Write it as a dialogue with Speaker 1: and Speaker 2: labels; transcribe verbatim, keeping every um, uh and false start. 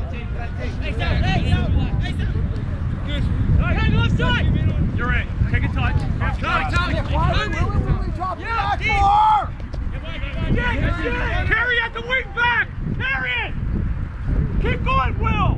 Speaker 1: Left side! You're in. Take a touch. Touch, touch. Carry at the wing back! Carry it! Keep going, Will!